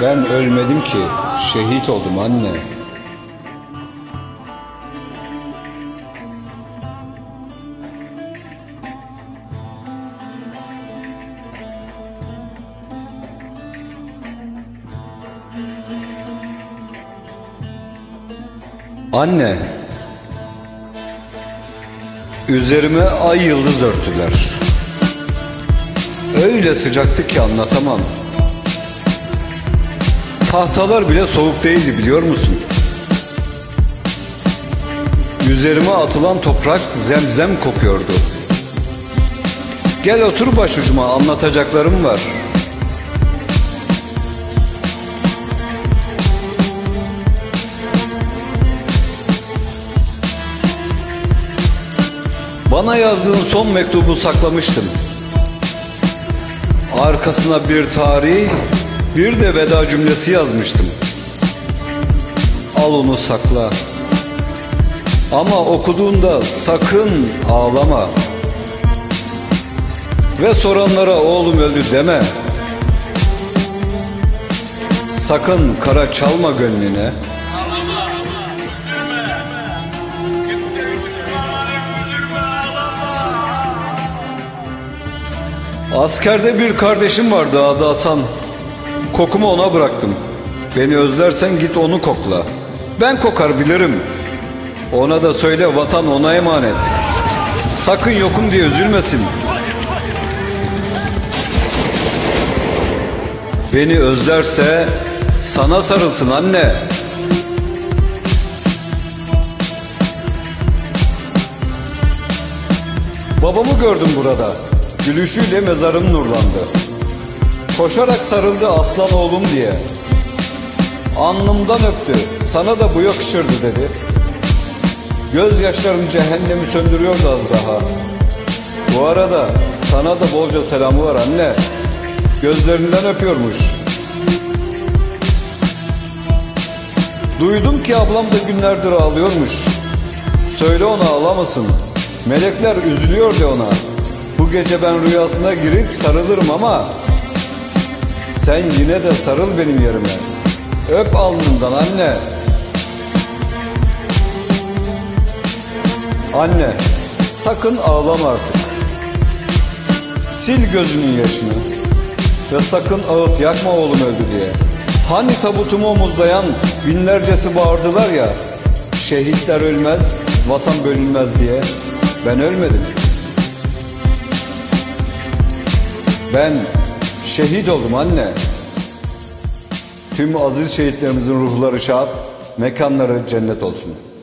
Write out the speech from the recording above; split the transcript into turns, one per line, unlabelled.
Ben ölmedim ki, şehit oldum anne. Anne, üzerime ay yıldız örtüler. Öyle sıcaktı ki anlatamam. Tahtalar bile soğuk değildi, biliyor musun? Üzerime atılan toprak zemzem kokuyordu. Gel otur başucuma, anlatacaklarım var. Bana yazdığın son mektubu saklamıştım. Arkasına bir tarih, bir de veda cümlesi yazmıştım. Al onu sakla. Ama okuduğunda sakın ağlama. Ve soranlara oğlum öldü deme. Sakın kara çalma gönlüne. Askerde bir kardeşim vardı, adı Hasan. Kokumu ona bıraktım. Beni özlersen git onu kokla. Ben kokar bilirim. Ona da söyle vatan ona emanet. Sakın yokum diye üzülmesin. Beni özlerse sana sarılsın anne. Babamı gördüm burada. Gülüşüyle mezarım nurlandı. Koşarak sarıldı aslan oğlum diye. Alnımdan öptü. Sana da bu yakışırdı dedi. Gözyaşlarım cehennemi söndürüyordu az daha. Bu arada sana da bolca selamı var anne. Gözlerinden öpüyormuş. Duydum ki ablam da günlerdir ağlıyormuş. Söyle ona ağlamasın. Melekler üzülüyor de ona. Bu gece ben rüyasına girip sarılırım ama sen yine de sarıl benim yerime. Öp alnından anne. Anne, sakın ağlama artık. Sil gözünün yaşını. Ve sakın ağıt yakma oğlum öldü diye. Hani tabutumu omuzlayan binlercesi bağırdılar ya, şehitler ölmez, vatan bölünmez diye. Ben ölmedim. Ben şehit oldum anne. Tüm aziz şehitlerimizin ruhları şad, mekanları cennet olsun.